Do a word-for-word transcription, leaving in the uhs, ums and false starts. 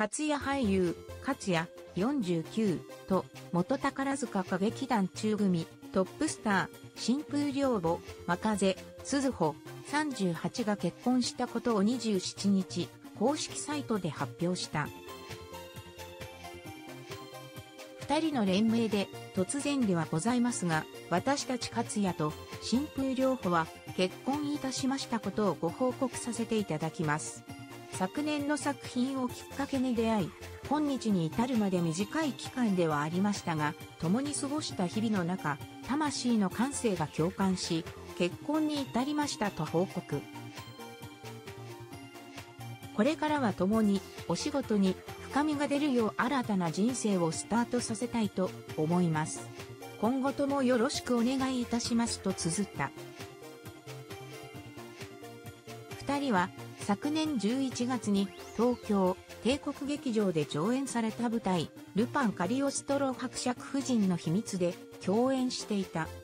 勝也俳優、勝也よんじゅうきゅうと元宝塚歌劇団中組トップスター、新風寮母、真風、鈴穂さんじゅうはちが結婚したことをにじゅうしちにち、公式サイトで発表した。二人の連名で突然ではございますが、私たち勝也と新風寮母は結婚いたしましたことをご報告させていただきます。昨年の作品をきっかけに出会い、今日に至るまで短い期間ではありましたが、共に過ごした日々の中、魂の感性が共感し、結婚に至りましたと報告。これからは共にお仕事に深みが出るよう新たな人生をスタートさせたいと思います。今後ともよろしくお願いいたしますと綴った。二人は昨年じゅういちがつに東京帝国劇場で上演された舞台ルパンカリオストロ伯爵夫人の秘密で共演していた。